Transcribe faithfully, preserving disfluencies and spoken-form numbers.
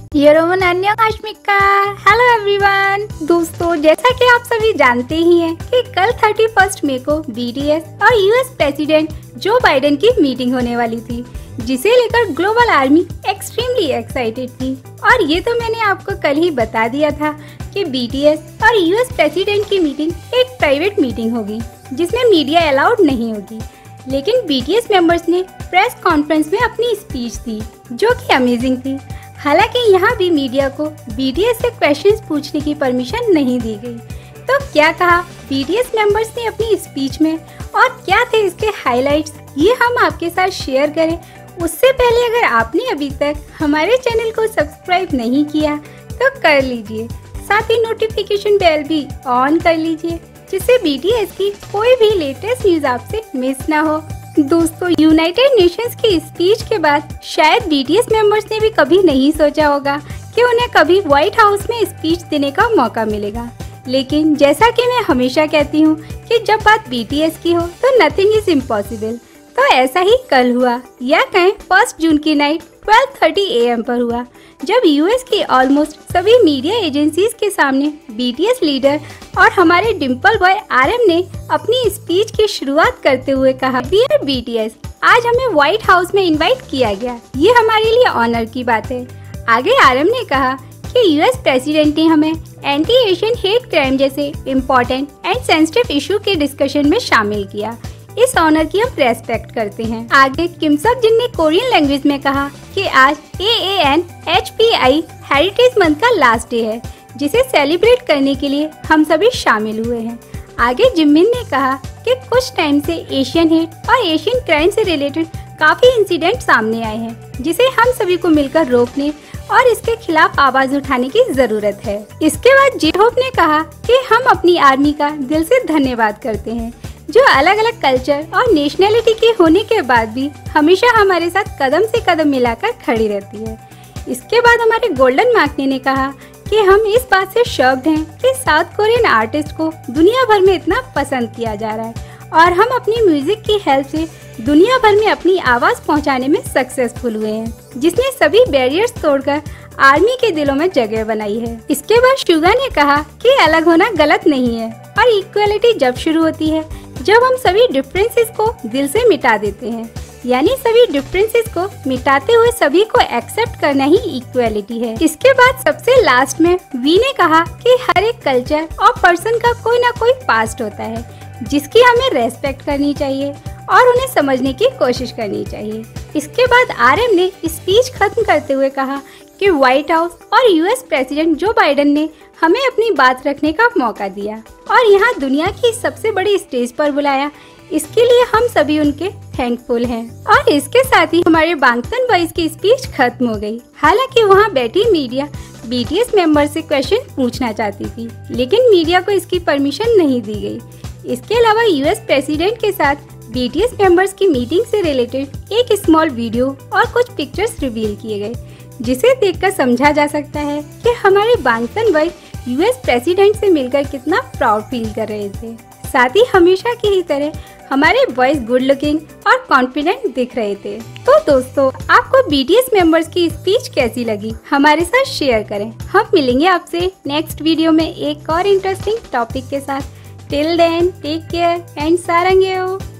योरोमन अन्योकाश्मिका। Hello everyone. दोस्तों, जैसा कि आप सभी जानते ही हैं कि कल इकतीस मई को बीटीएस और यूएस प्रेसिडेंट जो बाइडेन की मीटिंग होने वाली थी, जिसे लेकर ग्लोबल आर्मी एक्सट्रीमली एक्साइटेड थी। और ये तो मैंने आपको कल ही बता दिया था कि बीटीएस और यूएस प्रेसिडेंट की मीटिंग एक प्राइवेट मीटिंग होगी जिसमें मीडिया अलाउड नहीं होगी। लेकिन बीटीएस मेंबर्स ने प्रेस कॉन्फ्रेंस में अपनी स्पीच दी जो कि अमेजिंग थी। हालांकि यहाँ भी मीडिया को बीटीएस से क्वेश्चंस पूछने की परमिशन नहीं दी गई। तो क्या कहा बीटीएस मेंबर्स ने अपनी स्पीच में और क्या थे इसके हाइलाइट्स, ये हम आपके साथ शेयर करें। उससे पहले अगर आपने अभी तक हमारे चैनल को सब्सक्राइब नहीं किया तो कर लीजिए, साथ ही नोटिफिकेशन बेल भी ऑन कर लीजिए जिससे बीटीएस की कोई भी लेटेस्ट न्यूज आपसे मिस ना हो। दोस्तों, यूनाइटेड नेशंस की स्पीच के बाद शायद बीटीएस मेंबर्स ने भी कभी नहीं सोचा होगा कि उन्हें कभी व्हाइट हाउस में स्पीच देने का मौका मिलेगा। लेकिन जैसा कि मैं हमेशा कहती हूँ कि जब बात बीटीएस की हो तो नथिंग इज इम्पॉसिबल। तो ऐसा ही कल हुआ, या कहें फर्स्ट जून की night twelve thirty A M पर हुआ, जब यूएस की ऑलमोस्ट सभी मीडिया एजेंसीज के सामने बीटीएस लीडर और हमारे डिम्पल बॉय आरएम ने अपनी स्पीच की शुरुआत करते हुए कहा, डियर बीटीएस, आज हमें व्हाइट हाउस में इनवाइट किया गया, ये हमारे लिए ऑनर की बात है। आगे आरएम ने कहा कि यूएस प्रेसिडेंट ने हमें एंटी एशियन हेट क्राइम जैसे इम्पोर्टेंट एंड सेंसिटिव इशू के डिस्कशन में शामिल किया। इस ऑनर की हम रेस्पेक्ट करते हैं। आगे किम सक जिन ने कोरियन लैंग्वेज में कहा कि आज A A N H P I heritage month का लास्ट डे है, जिसे सेलिब्रेट करने के लिए हम सभी शामिल हुए हैं। आगे जिमिन ने कहा कि कुछ टाइम से एशियन हेट और एशियन क्राइम से रिलेटेड काफी इंसिडेंट सामने आए हैं, जिसे हम सभी को मिलकर रोकने और इसके खिलाफ आवाज उठाने की जरूरत है। इसके बाद जे होप ने कहा कि हम अपनी आर्मी का दिल से धन्यवाद करते हैं जो अलग अलग कल्चर और नेशनैलिटी के होने के बाद भी हमेशा हमारे साथ कदम से कदम मिलाकर खड़ी रहती है। इसके बाद हमारे गोल्डन मार्कने ने कहा कि हम इस बात से शॉक्ड हैं कि साउथ कोरियन आर्टिस्ट को दुनिया भर में इतना पसंद किया जा रहा है और हम अपनी म्यूजिक की हेल्प से दुनिया भर में अपनी आवाज पहुंचाने में सक्सेसफुल हुए हैं, जिसने सभी बैरियर्स तोड़कर आर्मी के दिलों में जगह बनाई है। इसके बाद शुगा ने कहा कि अलग होना गलत नहीं है और इक्वलिटी जब शुरू होती है जब हम सभी डिफरेंसेस को दिल से मिटा देते हैं, यानी सभी डिफरेंसेस को मिटाते हुए सभी को एक्सेप्ट करना ही इक्वलिटी है। इसके बाद सबसे लास्ट में वी ने कहा कि हर एक कल्चर और पर्सन का कोई ना कोई पास्ट होता है जिसकी हमें रेस्पेक्ट करनी चाहिए और उन्हें समझने की कोशिश करनी चाहिए। इसके बाद आरएम ने स्पीच खत्म करते हुए कहा कि व्हाइट हाउस और यूएस प्रेसिडेंट जो बाइडेन ने हमें अपनी बात रखने का मौका दिया और यहाँ दुनिया की सबसे बड़ी स्टेज पर बुलाया, इसके लिए हम सभी उनके थैंकफुल हैं। और इसके साथ ही हमारे बांगतन बॉयज की स्पीच खत्म हो गई। हालांकि वहाँ बैठी मीडिया बीटीएस मेंबर से क्वेश्चन पूछना चाहती थी, लेकिन मीडिया को इसकी परमिशन नहीं दी गई। इसके अलावा यूएस प्रेसिडेंट के साथ बीटीएस मेंबर्स की मीटिंग से रिलेटेड एक स्मॉल वीडियो और कुछ पिक्चर्स रिवील किए गए, जिसे देखकर समझा जा सकता है कि हमारे बांगतन बॉय यूएस प्रेसिडेंट से मिलकर कितना प्राउड फील कर रहे थे। साथ ही हमेशा की ही तरह हमारे बॉयज गुड लुकिंग और कॉन्फिडेंट दिख रहे थे। तो दोस्तों, आपको बीटीएस मेंबर्स की स्पीच कैसी लगी हमारे साथ शेयर करें। हम मिलेंगे आपसे नेक्स्ट वीडियो में एक और इंटरेस्टिंग टॉपिक के साथ। Till then take care and सारंगेओ।